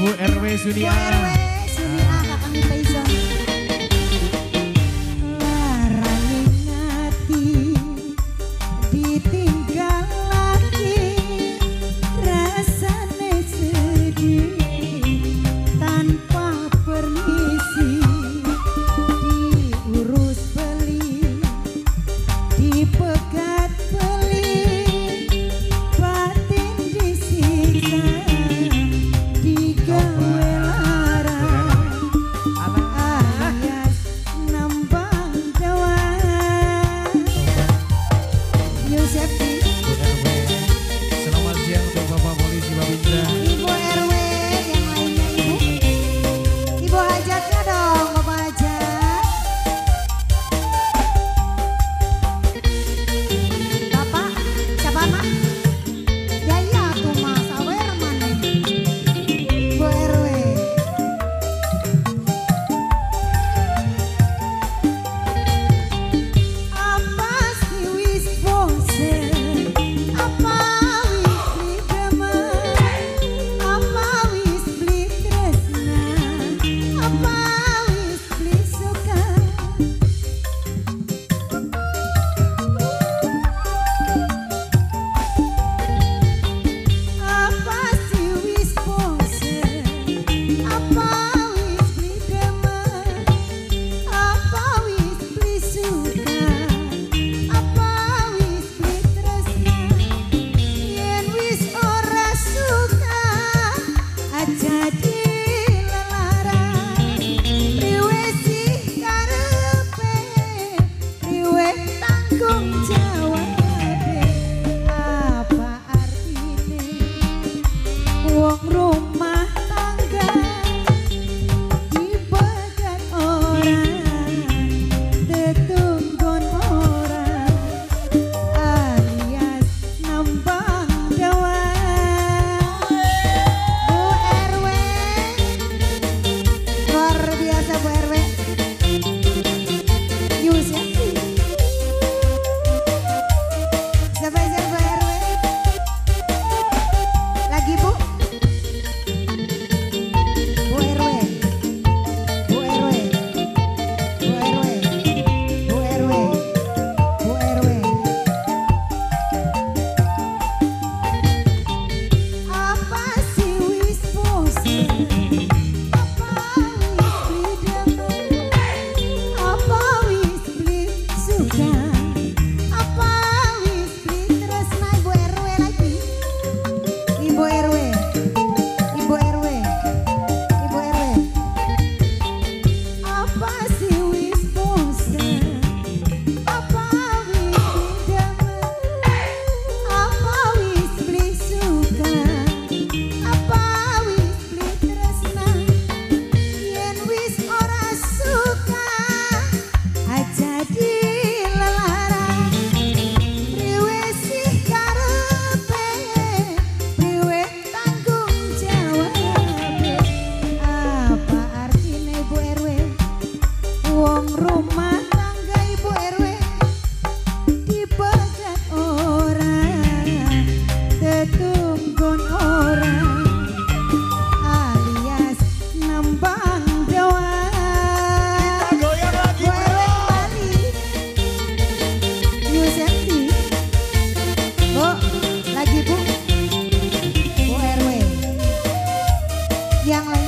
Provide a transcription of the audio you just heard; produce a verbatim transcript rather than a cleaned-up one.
Bu R W Sudia. Bu R W Sudia kakang Faison. Larane ngati ditinggal lagi rasane sedih tanpa permisi diurus beli dipegat beli batin disiksa digawe lara alias nambang dawa Yusef Bu R W. Selamat siang untuk Bapak Polisi Babinsa. Ibu R W yang lainnya Ibu Ibu hajatnya dong Bapak hajat Bapak siapa mak? Ya iya tuh mas awer mana Bu R W apa sih wis bosen apa wis beli demen apa wis beli tresna apa wis beli suka apa sih wis bosen apa wis beli demen apa wis beli suka apa wis beli tresna yen wis ora suka aja dilarang riwe sih karepe riwe tanggung jawabe apa artine wong rumah tangga dipegat orang tetunggon orang alias nambang dawa Bu R W luar biasa Bu R W Yusef spesial Bu R W lagi Bu Bu R W Bu R W Bu R W Bu R W Bu R W apa sih wis bosen apa wis beli demen apa wis beli suka apa wis beli tresna Ibu R W lagi Ibu R W Ibu R W Ibu R W apa sih wis bosen apa wis beli demen apa wis beli suka apa wis beli tresna yen wis ora suka aja dilarang riwe sih karepe riwe tanggung jawabe apa artine Ibu R W wong rumah tangga Ibu R W dipegat orang tetunggon orang alias nambang dawa Goyang lagi. Bu R W kembali Yusef Bu lagi Bu Bu R W yang lain